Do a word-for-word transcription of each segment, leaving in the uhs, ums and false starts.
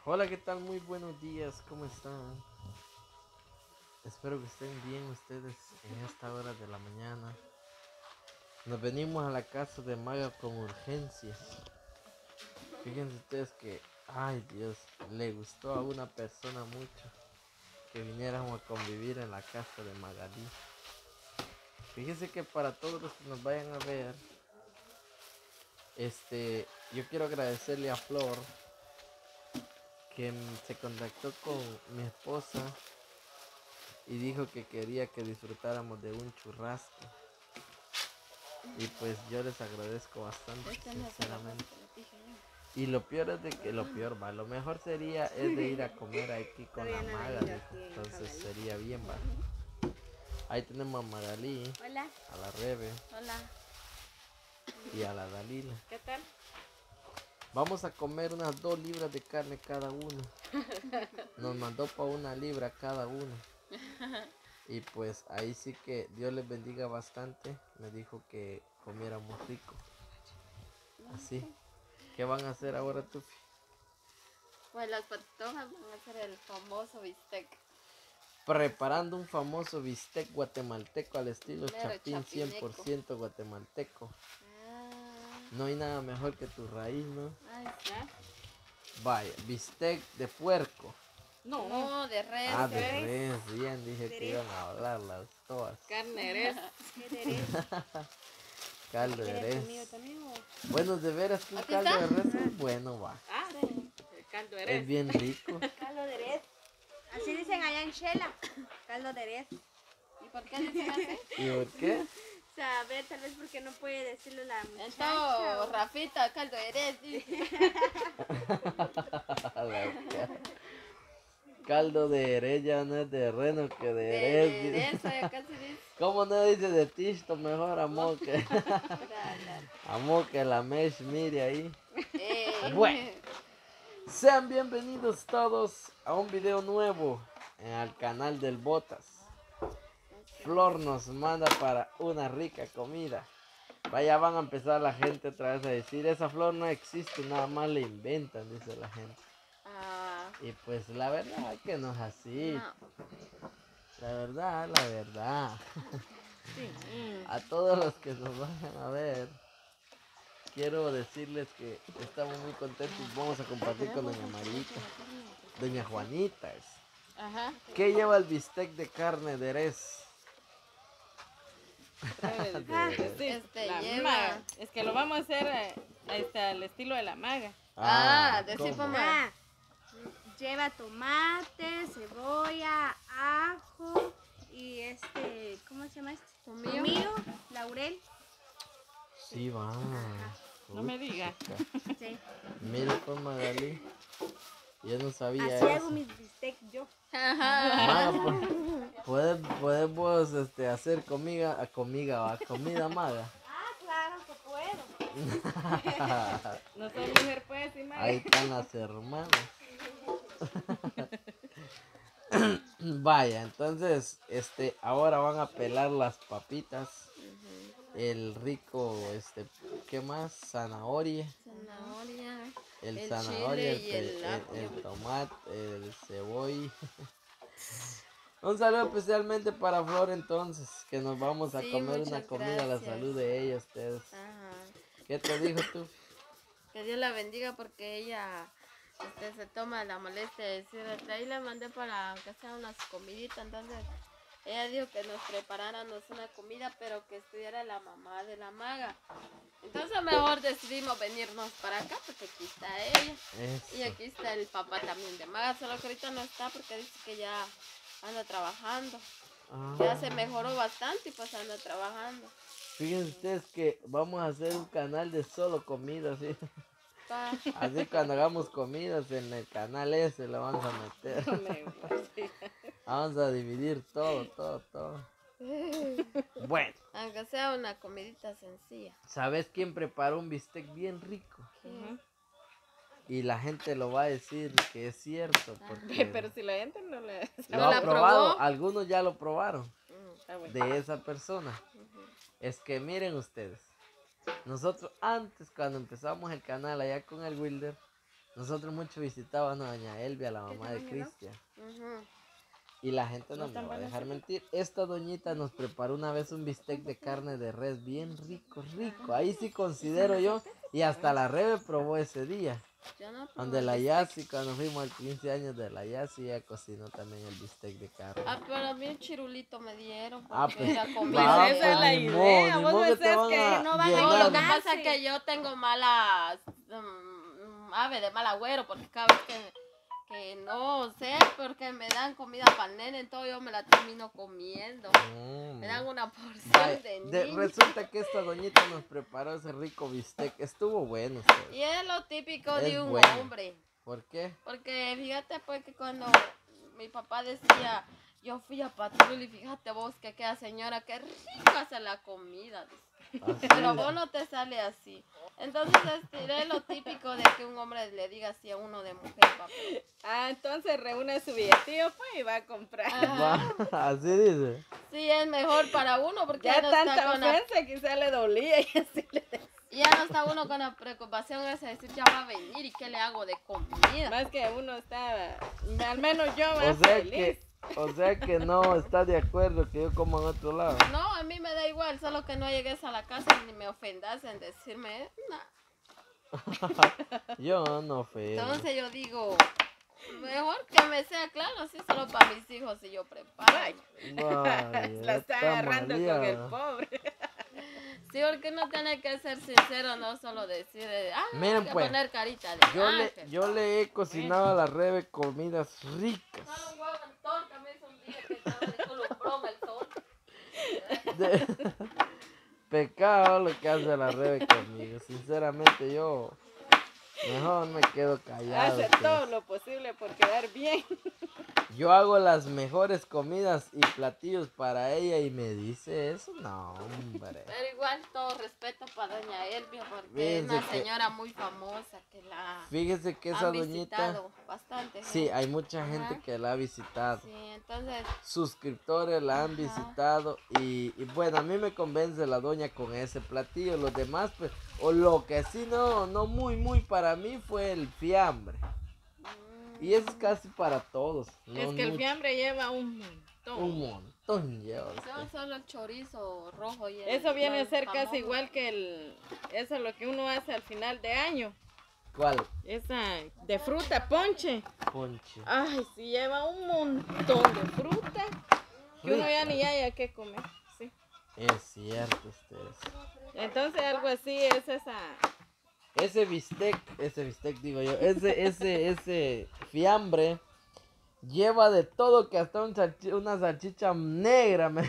Hola, ¿qué tal? Muy buenos días, ¿cómo están? Espero que estén bien ustedes en esta hora de la mañana. Nos venimos a la casa de Maga con urgencia. Fíjense ustedes que, ay Dios, le gustó a una persona mucho que viniéramos a convivir en la casa de Magalí. Fíjense que para todos los que nos vayan a ver, este, yo quiero agradecerle a Flor que se contactó con mi esposa y dijo que quería que disfrutáramos de un churrasco. Y pues yo les agradezco bastante, sinceramente. Y lo peor es de que lo peor va, lo mejor sería es de ir a comer aquí con la Maga, dijo. Entonces sería bien, va. Ahí tenemos a Magalí, Hola. a la Rebe. Hola. Y a la Dalila. ¿Qué tal? Vamos a comer unas dos libras de carne cada uno. Nos mandó para una libra cada uno. Y pues ahí sí que Dios les bendiga bastante. Me dijo que comiéramos rico. Así. ¿Qué van a hacer ahora, Tufi? Pues las patojas van a hacer el famoso bistec. Preparando un famoso bistec guatemalteco al estilo Mero Chapín, cien por chapineco. ciento guatemalteco. Ah, No hay nada mejor que tu raíz, ¿no? ay, sí. Vaya, bistec de puerco. No, no, de res. Ah, de de res. res, bien, dije De que res. iban a hablar las todas. Carne de res. ¿Qué de res? Caldo de ¿Quieres el mío res. también o? Bueno, de veras que un ¿Aquí caldo está? de res es bueno, va. Ah, sí. El caldo de res. Es bien rico. Caldo de res. Así dicen allá en Shela. Caldo de res. ¿Y por qué dicen así? ¿Y por qué? O sea, a ver, tal vez porque no puede decirlo la muchacha. Entonces, o- Rafita, caldo de res. dice. La ca- Caldo de res ya no es de reno que de De, res. de dice. res, acá se dice. ¿Cómo no dice de tisto? Mejor amo que, Da, da. amo que la mesh mire ahí. Eh, Bueno. Sean bienvenidos todos a un video nuevo en el canal del Botas. Flor nos manda para una rica comida. Vaya, van a empezar la gente otra vez a decir, esa flor no existe, nada más le inventan, dice la gente. Ah, Y pues la verdad es que no es así. no. La verdad, la verdad. Sí. A todos los que nos vayan a ver, quiero decirles que estamos muy contentos y vamos a compartir con doña Marita, doña Juanita. es. Ajá. ¿Qué lleva el bistec de carne de res? El- De res. sí, Este, la lleva- maga. Es que lo vamos a hacer eh, este, al estilo de la maga. Ah, de ¿cómo? sí, mamá. Ah, lleva tomate, cebolla, ajo y este, ¿cómo se llama este? Tomillo. Tomillo, laurel. Sí, va. No me diga. Puchica. Sí. Mira pues Magali, yo no sabía Así eso. hago mis bistec yo. Ajá. Maga, pues, puedes, podemos este, hacer comida, a comida, va, comida maga. Ah, claro que puedo. No soy mujer, pues, y maga. Ahí están las hermanas. Vaya, entonces, este, ahora van a pelar las papitas, el rico, este, ¿qué más? Zanahoria, Zanahoria. el, El zanahoria, el, chile y pe- el el- apio. el tomate, el cebolla. Un saludo especialmente para Flor entonces, que nos vamos a Sí, comer una muchas comida a la gracias. salud de ella ustedes. Ajá. ¿Qué te dijo tú? Que Dios la bendiga porque ella este, se toma la molestia de decir, "Este, ahí le mandé para que sea unas comiditas", entonces ella dijo que nos preparáramos una comida, pero que estuviera la mamá de la maga. Entonces mejor decidimos venirnos para acá porque aquí está ella. Y Eso. aquí está el papá también de maga, solo que ahorita no está porque dice que ya anda trabajando. Ah. Ya se mejoró bastante y pues anda trabajando. Fíjense ustedes que vamos a hacer un canal de solo comida, ¿sí? Pa- Así cuando hagamos comidas en el canal ese lo vamos a meter. No me gusta. Vamos a dividir todo, todo, todo. Bueno, Aunque sea una comidita sencilla. ¿sabes quién preparó un bistec bien rico? Ujú. Y la gente lo va a decir que es cierto, porque Pero si la gente no le... lo ¿No ha la probado, probó? algunos ya lo probaron Mm, Ah, bueno. de esa persona. Es que miren ustedes, nosotros antes cuando empezamos el canal allá con el Wilder, nosotros mucho visitábamos a doña Elvia, la ¿Qué mamá de tamaño, no? Cristian. Ujú. Y la gente no ¿No me están va a buenos dejar esos? mentir. Esta doñita nos preparó una vez un bistec de carne de res bien rico, rico. Ahí sí considero yo. Y hasta la Rebe probó ese día. Yo no probé Donde el la bistec. Yasi, cuando fuimos al quince años de la Yasi, ella cocinó también el bistec de carne. Ah, pero a mí un chirulito me dieron porque Ah, pues, era Pues comida. va, de- esa es la ni idea, modo, ni vos modo que te pensás van que a no van a No, llenar. lo que pasa llenarse. es que yo tengo malas mm, ave de mal agüero porque cada vez que, que no sé, porque me dan comida para el nene, entonces yo me la termino comiendo. Mm. Me dan una porción Vaya, de de- niño. resulta que esta doñita nos preparó ese rico bistec. Estuvo bueno usted. Y es lo típico Es de un bueno. hombre. ¿Por qué? Porque fíjate pues que cuando mi papá decía, yo fui a patrulla y fíjate vos que aquella señora, qué rica hace la comida. dice. Así Pero es. vos no te sale así. Entonces este, es lo típico de que un hombre le diga así a uno de mujer, papá. Ah, entonces reúne su billetillo pues y va a comprar. Ajá. Va, así dice. Sí, es mejor para uno porque ya Ya no está tanta con la, ofensa quizá le dolía y así le ya no está uno con la preocupación esa de decir ya va a venir y qué le hago de comida. Más que uno está, al menos yo O más sea feliz. que, o sea que no está de acuerdo que yo como en otro lado. No, a mí me da igual, solo que no llegues a la casa ni me ofendas en decirme nada. Yo no fui. Entonces yo digo, mejor que me sea claro, así solo para mis hijos y yo preparo. Vaya, Vaya, la está está agarrando con el maleada. pobre. Sí, porque uno tiene que ser sincero, no solo decir, eh, ah, Miren, hay que pues, poner carita de Yo le, ángel. yo le he cocinado a la Rebe comidas ricas. Solo un huevo en torta me hizo un día que estaba de columbroma el sol. De- Pecado lo que hace la Rebe conmigo. Sinceramente yo mejor me quedo callado. Hace que- todo lo posible por quedar bien. Yo hago las mejores comidas y platillos para ella y me dice eso. No, hombre. Pero igual todo respeto para doña Elvia porque Fíjense es una que- señora muy famosa que la Fíjese que esa han doñita. visitado bastante. Sí, gente. hay mucha gente Ajá. que la ha visitado. Sí, entonces, Suscriptores la han Ajá. visitado y, y bueno, a mí me convence la doña con ese platillo. Los demás, pues, o lo que sí no, no muy, muy para mí fue el fiambre. mm, Y eso es casi para todos. No Es que el mucho, fiambre lleva un montón. un montón lleva usted. son solo el chorizo rojo y el Eso viene a el ser jamón. casi igual que el, eso es lo que uno hace al final de año. ¿Cuál? Esa de fruta, ponche. Ponche. Ay, sí lleva un montón de fruta que uno ya ni haya que comer. Sí. Es cierto, ustedes. Entonces algo así es esa. Ese bistec, ese bistec digo yo, ese, ese, ese fiambre lleva de todo que hasta un salchi- una salchicha negra. Me... Es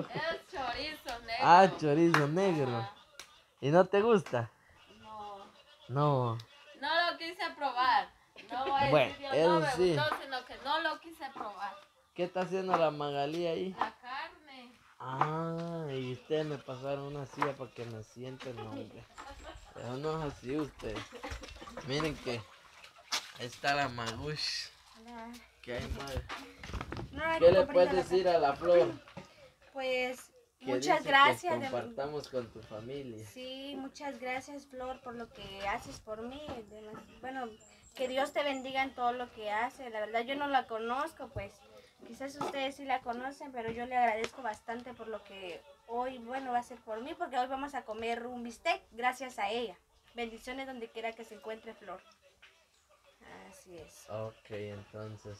chorizo negro. Ah, chorizo negro. Ajá. ¿Y no te gusta? No, No. no lo quise probar. No voy a Bueno, decir yo no eso me sí. gustó, sino que no lo quise probar. ¿Qué está haciendo la Magalí ahí? La carne. Ah, y ustedes me pasaron una silla para que me sienten, hombre. Pero no es así ustedes. Miren que ahí está la Magush. ¿Qué hay, madre? No, no, ¿Qué le compré puedes la- decir a la Flor? Pues Que muchas dice gracias. Que de- compartamos con tu familia. Sí, muchas gracias, Flor, por lo que haces por mí. De- Bueno, que Dios te bendiga en todo lo que hace. La verdad, yo no la conozco, pues quizás ustedes sí la conocen, pero yo le agradezco bastante por lo que hoy, bueno, va a hacer por mí, porque hoy vamos a comer un bistec gracias a ella. Bendiciones donde quiera que se encuentre, Flor. Así es. Ok, entonces.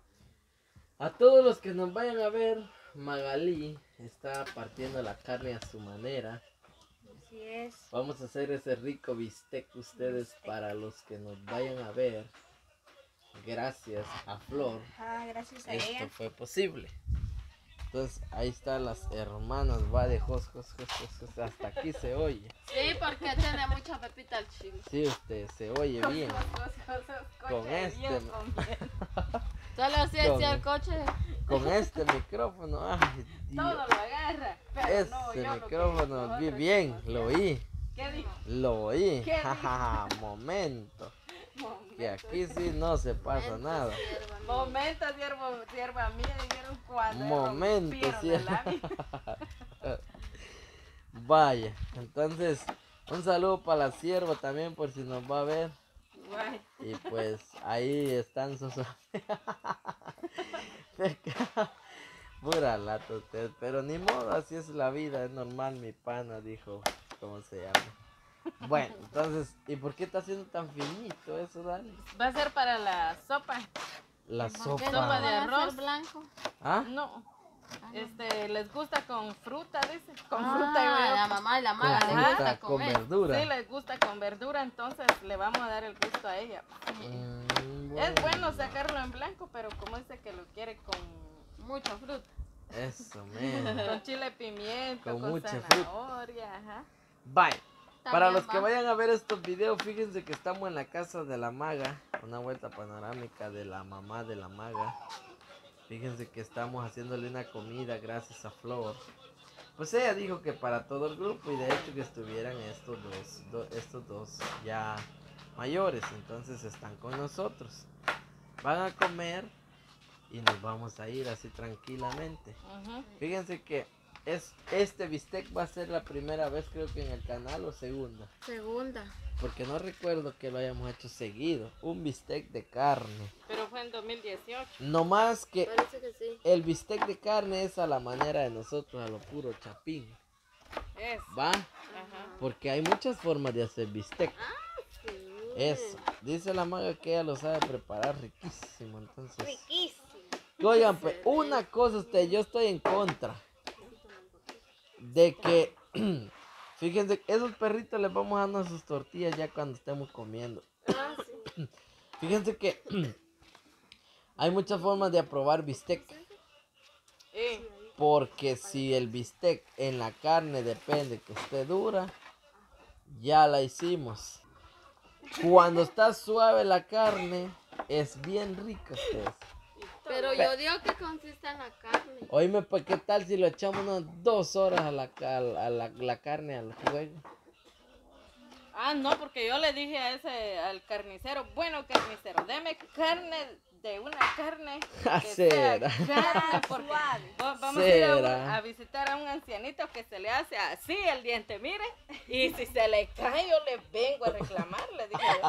A todos los que nos vayan a ver, Magalí está partiendo la carne a su manera. Así es. Vamos a hacer ese rico bistec ustedes Bistec. para los que nos vayan a ver. Gracias a Flor, Ah, gracias a esto ella. fue posible. Entonces ahí están las hermanas, va de jos, jos, jos, jos, jos, hasta aquí se oye. Sí, porque tiene mucha pepita el chile. Sí, usted se oye bien. Con este, Solo si Con- decía el coche. con este micrófono, ay Dios. Todo lo agarra. Pero Ese no, yo lo que micrófono, vi nosotros bien, hicimos, lo oí, ¿Qué dijo? lo oí. ¿Qué dijo? Jajaja, momento. Que aquí sí no se pasa nada. Momento, siervo, sierva mía, dijeron cuando Momento, rompieron sí. el labio. Vaya, entonces un saludo para la sierva también por si nos va a ver. Guay. Y pues ahí están sus... Pura lata usted, pero ni modo, así es la vida, es normal, mi pana, dijo, ¿cómo se llama? Bueno, entonces, ¿y por qué está haciendo tan finito eso, Dani? Va a ser para la sopa. La ¿Por qué sopa. no Sopa de van a hacer arroz. blanco? ¿Ah? No. Este, les gusta con fruta, dice. Con Ah, fruta, digo yo. la mamá y la Con maga le Ajá. gusta fruta, con comer. verdura. Sí, les gusta con verdura, entonces le vamos a dar el gusto a ella. Mm, Es bueno sacarlo en blanco, pero como dice que lo quiere con, Mucha fruta. Eso, man. con chile pimiento, Con con, mucha zanahoria, ajá. Bye. Para También los que va. vayan a ver estos videos, fíjense que estamos en la casa de la maga. Una vuelta panorámica de la mamá de la maga. Fíjense que estamos haciéndole una comida gracias a Flor. Pues ella dijo que para todo el grupo y de hecho que estuvieran estos dos, do- estos dos ya mayores. Entonces están con nosotros. Van a comer y nos vamos a ir así tranquilamente. Ujú. Fíjense que es, este bistec va a ser la primera vez creo que en el canal o segunda. Segunda. Porque no recuerdo que lo hayamos hecho seguido. Un bistec de carne. Pero fue en dos mil dieciocho. No más que Parece que sí. el bistec de carne es a la manera de nosotros, a lo puro chapín. Es. ¿Va? Ajá. Porque hay muchas formas de hacer bistec. Sí. Eso. Dice la maga que ella lo sabe preparar riquísimo. Entonces. Riquísimo. Oigan, pues una cosa usted, yo estoy en contra. De que. Fíjense, esos perritos les vamos dando sus tortillas ya cuando estemos comiendo. Ah, sí. Fíjense que hay muchas formas de aprobar bistec. Y Porque si el bistec en la carne depende que esté dura, ya la hicimos. Cuando está suave la carne, es bien rica ustedes. Pero yo digo que consiste en la carne. Oíme, pues qué tal si lo echamos unas dos horas a la, ca- a la, la carne al fuego. Ah, no, porque yo le dije a ese, al carnicero, bueno carnicero, deme carne de una carne que sea Será. carne, porque va- vamos a ir a, un- Será. a visitar a un ancianito que se le hace así el diente, mire, y si se le cae yo le vengo a reclamar, le dije yo.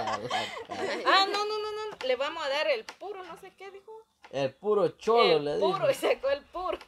Ah, no, no, no, no, le vamos a dar el puro, no sé qué dijo. El puro cholo el le puro, dijo. y sacó el puro.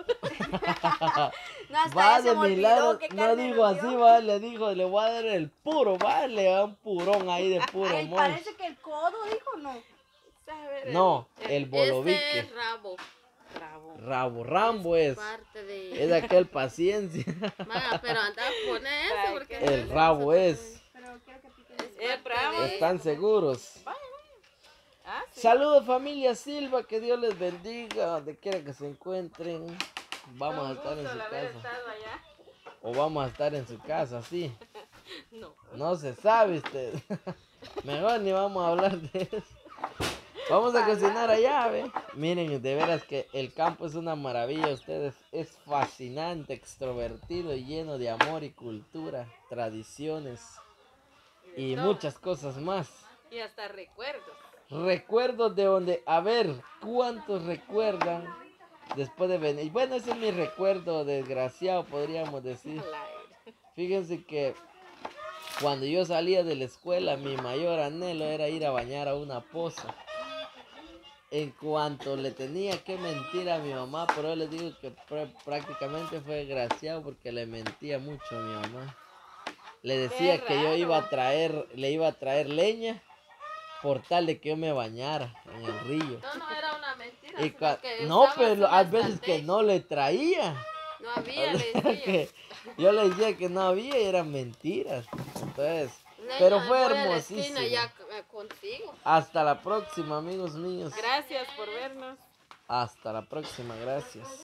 No, hasta Va ya se de me olvidó milagro, qué no carne digo nos así, dio. va, le dijo, le voy a dar el puro, va, le da un purón ahí de puro Ay, monch. parece que el codo dijo no. ¿Sabe? No, el Ese bolovique. es rabo. Bravo. Rabo, Rambo es. Parte de. Es aquel paciencia. Maga, pero anda a poner eso Ay, porque. qué- El rabo es. Pero quiero que pique. Es Eh, parte bravo. de- ¿Están seguros? Ah, sí. Saludos familia Silva, que Dios les bendiga, donde quiera que se encuentren. Vamos a Un estar en gusto su el haber casa. estado allá. O vamos a estar en su casa, sí. No. No se sabe usted. Mejor ni vamos a hablar de eso. Vamos a cocinar allá, ¿ve? Miren, de veras que el campo es una maravilla. Ustedes es fascinante, extrovertido y lleno de amor y cultura, tradiciones y todo. muchas cosas más. Y hasta recuerdos. Recuerdos de donde, a ver, ¿cuántos recuerdan después de venir? Bueno, ese es mi recuerdo desgraciado, podríamos decir. Al aire. Fíjense que cuando yo salía de la escuela, mi mayor anhelo era ir a bañar a una poza. En cuanto le tenía que mentir a mi mamá, pero yo les digo que pr- prácticamente fue desgraciado porque le mentía mucho a mi mamá. Le decía que yo iba a traer, le iba a traer leña por tal de que yo me bañara en el río. No, no era una mentira. Y sino cua- que no, usabas pero una hay veces que estrategia. no le traía. No había, O le sea decía. que yo le decía que no había y eran mentiras. Entonces, Leña, pero me fue voy a la hermosísimo. esquina ya eh, contigo. Hasta la próxima, amigos míos. Gracias por vernos. Hasta la próxima, gracias.